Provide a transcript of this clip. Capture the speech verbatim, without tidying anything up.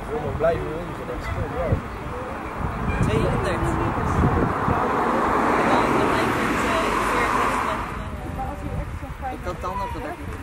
wil nog blijven wezen, dat scheelt wel. tweehonderd. Ik had dan even het veertig met... Ik had dan nog dat ik